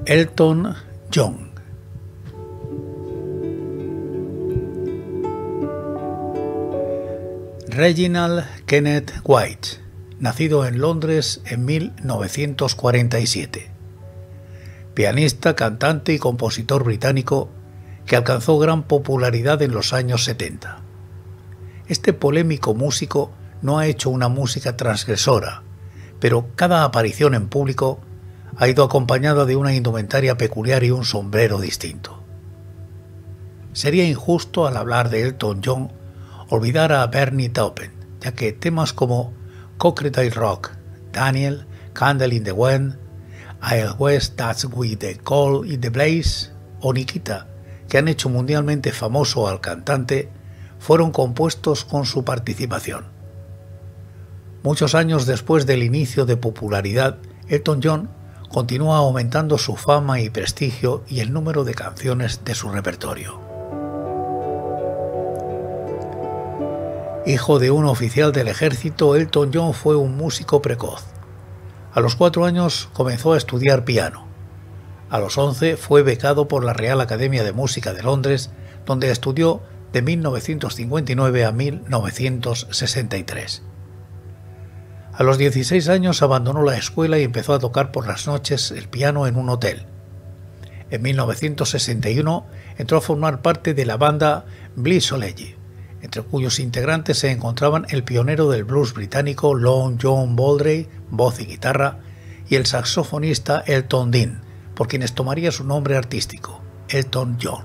Elton John. Reginald Kenneth White, nacido en Londres en 1947. Pianista, cantante y compositor británico que alcanzó gran popularidad en los años 70. Este polémico músico no ha hecho una música transgresora, pero cada aparición en público ha ido acompañada de una indumentaria peculiar y un sombrero distinto. Sería injusto al hablar de Elton John olvidar a Bernie Taupin, ya que temas como Crocodile Rock, Daniel, Candle in the Wind, I'll West That's With the Coal in the Blaze o Nikita, que han hecho mundialmente famoso al cantante, fueron compuestos con su participación. Muchos años después del inicio de popularidad, Elton John continúa aumentando su fama y prestigio y el número de canciones de su repertorio. Hijo de un oficial del ejército, Elton John fue un músico precoz. A los 4 años comenzó a estudiar piano. A los 11 fue becado por la Real Academia de Música de Londres, donde estudió de 1959 a 1963. A los 16 años abandonó la escuela y empezó a tocar por las noches el piano en un hotel. En 1961 entró a formar parte de la banda Bliss Soleil, entre cuyos integrantes se encontraban el pionero del blues británico Long John Baldry, voz y guitarra, y el saxofonista Elton Dean, por quienes tomaría su nombre artístico, Elton John.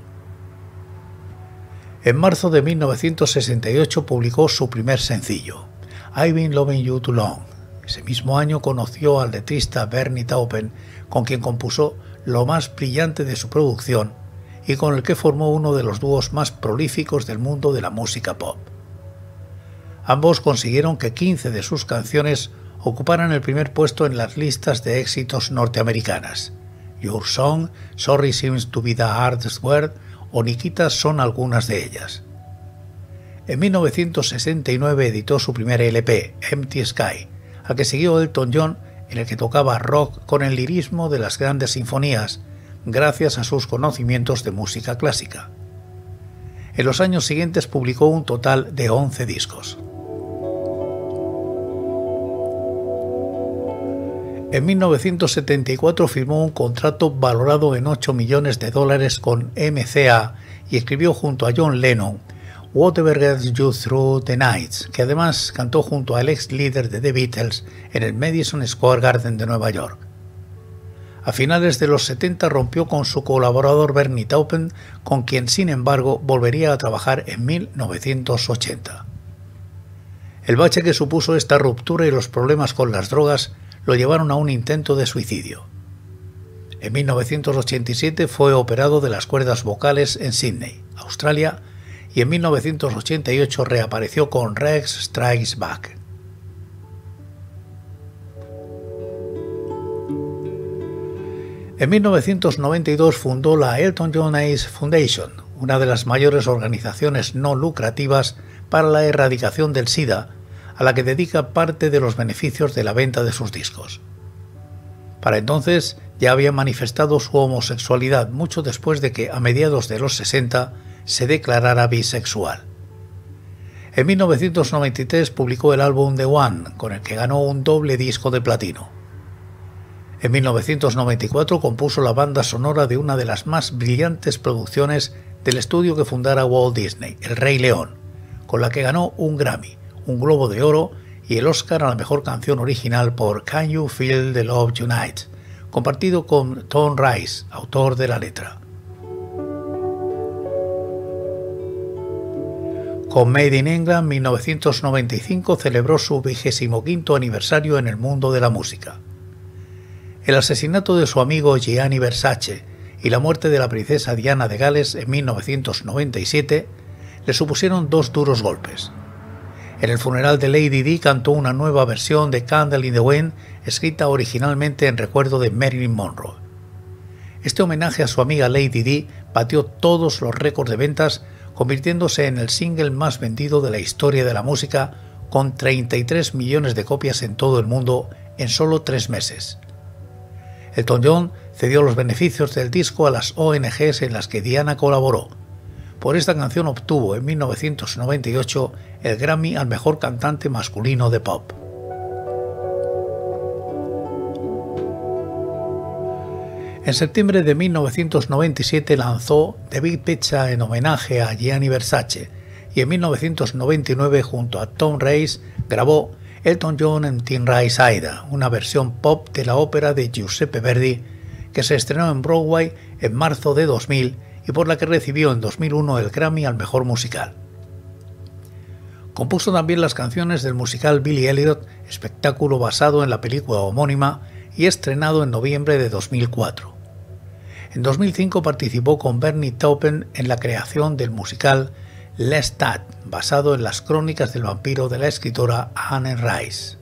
En marzo de 1968 publicó su primer sencillo, I've Been Loving You Too Long. Ese mismo año conoció al letrista Bernie Taupin, con quien compuso lo más brillante de su producción y con el que formó uno de los dúos más prolíficos del mundo de la música pop. Ambos consiguieron que 15 de sus canciones ocuparan el primer puesto en las listas de éxitos norteamericanas. Your Song, Sorry Seems to Be the Hardest Word o Nikita son algunas de ellas. En 1969 editó su primer LP, Empty Sky, al que siguió Elton John, en el que tocaba rock con el lirismo de las grandes sinfonías, gracias a sus conocimientos de música clásica. En los años siguientes publicó un total de 11 discos. En 1974 firmó un contrato valorado en $8 millones con MCA y escribió junto a John Lennon Whatever Gets You Through the Nights, que además cantó junto al ex líder de The Beatles en el Madison Square Garden de Nueva York. A finales de los 70 rompió con su colaborador Bernie Taupin, con quien sin embargo volvería a trabajar en 1980. El bache que supuso esta ruptura y los problemas con las drogas lo llevaron a un intento de suicidio. En 1987 fue operado de las cuerdas vocales en Sydney, Australia, y en 1988 reapareció con Rex Strikes Back. En 1992 fundó la Elton John Ace Foundation, una de las mayores organizaciones no lucrativas para la erradicación del SIDA, a la que dedica parte de los beneficios de la venta de sus discos. Para entonces ya había manifestado su homosexualidad mucho después de que, a mediados de los 60, se declarara bisexual. En 1993 publicó el álbum The One, con el que ganó un doble disco de platino. En 1994 compuso la banda sonora de una de las más brillantes producciones del estudio que fundara Walt Disney, El Rey León, con la que ganó un Grammy, un Globo de Oro y el Oscar a la mejor canción original por Can You Feel the Love Tonight, compartido con Tom Rice, autor de la letra. Con Made in England, 1995 celebró su 25º aniversario en el mundo de la música. El asesinato de su amigo Gianni Versace y la muerte de la princesa Diana de Gales en 1997 le supusieron 2 duros golpes. En el funeral de Lady Di cantó una nueva versión de Candle in the Wind, escrita originalmente en recuerdo de Marilyn Monroe. Este homenaje a su amiga Lady Di batió todos los récords de ventas, convirtiéndose en el single más vendido de la historia de la música, con 33 millones de copias en todo el mundo en solo 3 meses. Elton John cedió los beneficios del disco a las ONGs en las que Diana colaboró. Por esta canción obtuvo en 1998 el Grammy al mejor cantante masculino de pop. En septiembre de 1997 lanzó The Big Picture en homenaje a Gianni Versace y en 1999 junto a Tom Rice grabó Elton John en Tim Rice Aida, una versión pop de la ópera de Giuseppe Verdi que se estrenó en Broadway en marzo de 2000 y por la que recibió en 2001 el Grammy al mejor musical. Compuso también las canciones del musical Billy Elliot, espectáculo basado en la película homónima y estrenado en noviembre de 2004. En 2005 participó con Bernie Taupin en la creación del musical Lestat, basado en las crónicas del vampiro de la escritora Anne Rice.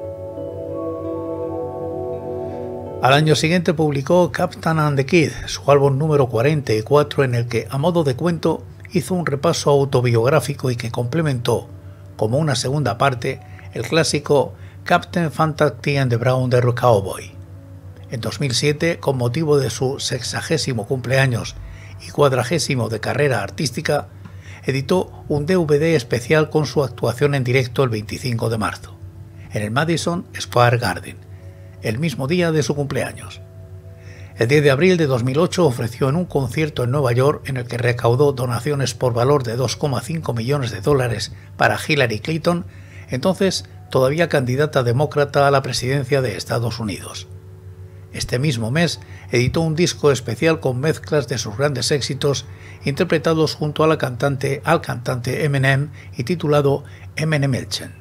Al año siguiente publicó Captain and the Kid, su álbum número 44, en el que, a modo de cuento, hizo un repaso autobiográfico y que complementó, como una segunda parte, el clásico Captain Fantastic and the Brown Derry Cowboy. En 2007, con motivo de su 60º cumpleaños y 40º de carrera artística, editó un DVD especial con su actuación en directo el 25 de marzo, en el Madison Square Garden, el mismo día de su cumpleaños. El 10 de abril de 2008 ofreció en un concierto en Nueva York en el que recaudó donaciones por valor de $2,5 millones para Hillary Clinton, entonces todavía candidata demócrata a la presidencia de Estados Unidos. Este mismo mes editó un disco especial con mezclas de sus grandes éxitos interpretados junto al cantante Eminem y titulado Eminemchen.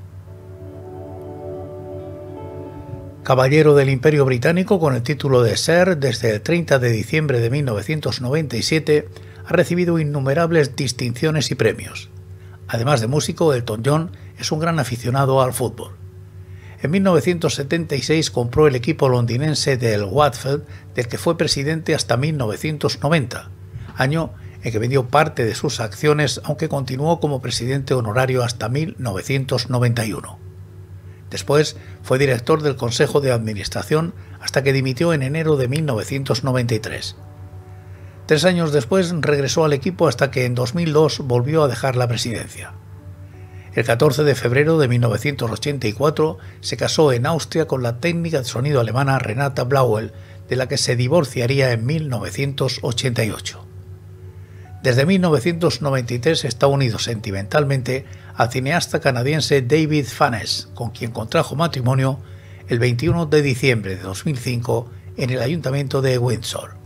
Caballero del Imperio Británico con el título de Sir desde el 30 de diciembre de 1997, ha recibido innumerables distinciones y premios. Además de músico, Elton John es un gran aficionado al fútbol. En 1976 compró el equipo londinense del Watford, del que fue presidente hasta 1990, año en que vendió parte de sus acciones, aunque continuó como presidente honorario hasta 1991. Después fue director del Consejo de Administración hasta que dimitió en enero de 1993. 3 años después regresó al equipo hasta que en 2002 volvió a dejar la presidencia. El 14 de febrero de 1984 se casó en Austria con la técnica de sonido alemana Renata Blauel, de la que se divorciaría en 1988. Desde 1993 está unido sentimentalmente al cineasta canadiense David Fannes, con quien contrajo matrimonio el 21 de diciembre de 2005 en el Ayuntamiento de Windsor.